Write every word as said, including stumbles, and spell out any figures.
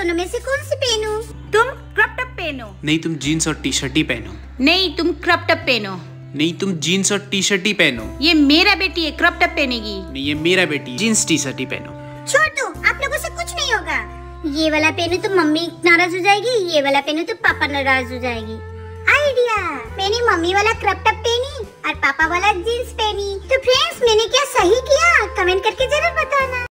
दोनों में से कौन सी पहनूं? तुम क्रॉप टॉप पहनो। नहीं, तुम जीन्स और टी शर्ट ही पहनो। नहीं, तुम क्रॉप टॉप पहनो। नहीं, तुम जीन्स और टी शर्ट ही पहनो। ये मेरा बेटी है, क्रॉप टॉप पहनेगी। नहीं, ये मेरा बेटी, जीन्स टी शर्ट ही पहनो। छोड़ दो, आप लोगों से कुछ नहीं होगा। ये वाला पहनूं तो मम्मी नाराज हो जाएगी, ये वाला पहनूं तो पापा नाराज हो जाएगी। आइडिया, मैंने मम्मी वाला क्रॉप टॉप पहनी और पापा वाला जीन्स पहनी। तो फ्रेंड्स, मैंने क्या सही किया? कमेंट करके जरूर बताना।